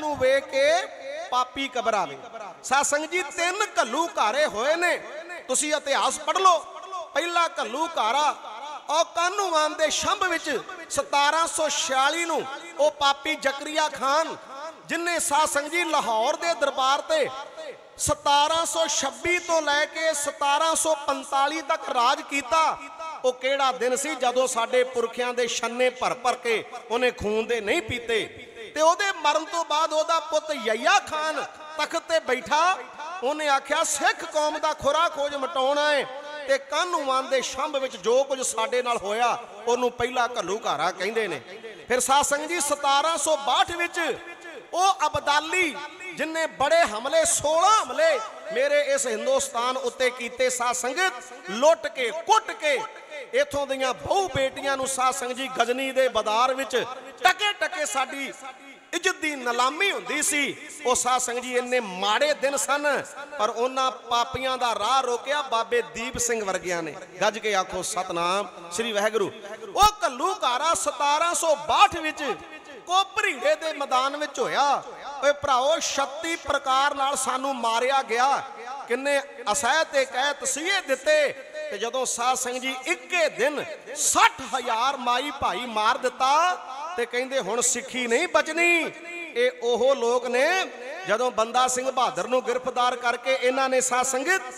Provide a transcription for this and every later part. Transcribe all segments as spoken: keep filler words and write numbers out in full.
नूं वेख के पापी घबरावे। साध संगत जी तीन घल्लू घारे होए ने, तुसीं इतिहास पढ़ लो। पहला घल्लू घारा और कानूवान दे शंभ विच सतारा सौ छियाली नूं ओ पापी जकरिया खान जिन्हें साध संगत जी लाहौर दे दरबार ते सतारा सौ छब्बी तो लैके सतारा सौ पंताली तक राज किया। वो केड़ा दिन सी जदों साडे पुरखियां दे छन्ने भर भर के उन्हें खून दे नहीं पीते। ते ओदे मरण तो बाद ओदा पुत यहिया खान तख्त ते बैठा, उन्हें आख्या सिख कौम दा खुरा खोज मटाउणा है ते कानूवान दे शंभ विच जो कुछ साडे नाल होया ओनू पहला घल्लू घारा कहिंदे ने। फिर साध संगत जी सतारा सौ बाहठ विच ओ अबदाली जिन्हें बड़े हमले सोलह हमले मेरे इस हिंदुस्तान उत्ते कीते। साध संगत लुट के कुट के इथों दियां बहु बेटियां नूं साध संगत जी गजनी दे बाजार विच टके टके साडी इज्जत दी नीलामी हुंदी सी। ओ साध संगत जी इन्ने माड़े दिन सन पर उन्हां पापियां दा राह रोकिया बाबे दीप सिंह वर्गियां ने। गज के आखो सतनाम श्री वाहिगुरू। ओ घल्लू घारा सतारा सौ बाहठ विच कोपरीड़े दे मैदान विच होया। ओए भराओ छत्ती प्रकार नाल सानू मारिया गया, किन्ने असह ते कह तसीहे दिते। ते जदों साध संगत जी इक्के दिन सठ हजार माई भाई मार दिता ते कहंदे हुण सिक्खी नहीं बचनी। ये ओहो लोग ने जदों बंदा सिंह बहादुर नूं गिरफ्तार करके इन्हां ने साध संगत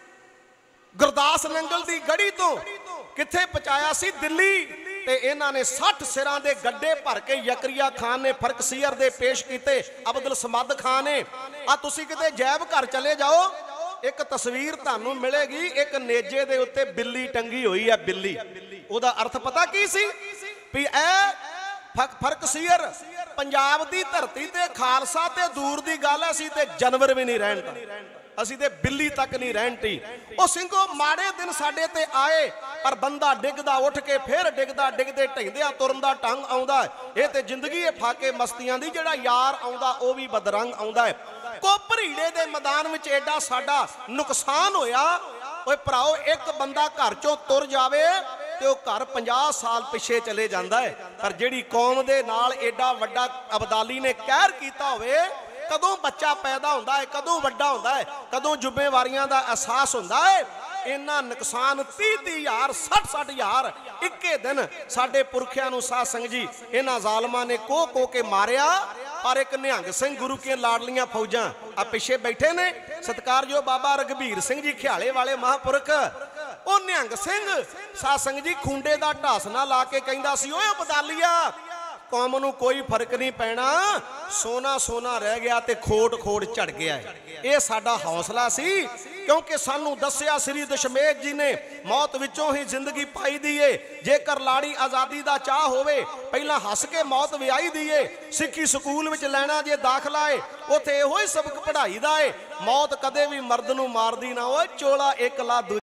गुरदास नंगल दी गढ़ी तो किथे पहुंचाया सी दिल्ली। ते इन्हां ने साठ सिरां दे गड्ढे भर के यकरिया खान ने फरकसीर दे पेश कीते, अब्दुल समद खान ने। आ तुसीं किते जैब घर चले जाओ, एक तस्वीर तुहानूं मिलेगी, एक नेजे दे उत्ते बिल्ली टंगी हुई है। बिल्ली ओदा अर्थ पता की सी भी ए फरकसीर पंजाब दी धरती ते खालसा ते दूर दी गल असीं ते जानवर भी नहीं रहन, असीं ते बिल्ली तक नहीं रहनती। ओ सिंघो माड़े दिन साडे ते आए पर बंदा डिगदा उठ के फिर डिगदा डिगदे ढिंदिया तुरन दा ढंग आउंदा। ये ते जिंदगी फाके मस्तियां दी जेड़ा यार आउंदा ओ भी बदरंग आउंदा है। कोपरीड़े दे मैदान विच एडा साडा नुकसान होया। ओए भराओ एक बंदा घर चों तुर जावे ते ओ घर पचास साल पिछे चले जांदा है, पर जेड़ी कौम दे नाल एडा वड्डा अबदाली ने कहर कीता होवे, कदों बच्चा पैदा होंदा है, कदों वड्डा होंदा है, कदों जिम्मेवारियां दा एहसास होंदा है। इन्ना नुकसान तीह तीह हजार सठ सठ हजार इक्के दिन साडे पुरखियां नूं साध संगत जी इन्हां जालमां ने को को के मारिया। पर एक निहंग सिंह गुरु के लाडलियां फौजां आ पिछे बैठे ने, सत्कारयोग बाबा रघबीर सिंह जी ख्याले वाले महापुरख। ओ निहंग सिंह साध संगत जी खूंडे दा ढासना ला के कहंदा सी, ओए अबदालिया कौम नूं कोई फर्क नहीं पैना, सोना सोना रह गया ते खोट खोट झड़ गया है। ये साडा हौसला सी, क्योंकि सानू दस्या श्री दशमेश जी ने मौत विचों ही जिंदगी पाई दी है। जेकर लाड़ी आज़ादी दा चाह होवे पहला हस के मौत विआई दी है। सिक्खी स्कूल विच लैना जे दाखला है उत्थे इहो ही सबक पढ़ाई दा है। मौत कदे भी मर्द नूं मारदी ना, ओ चोला एक ला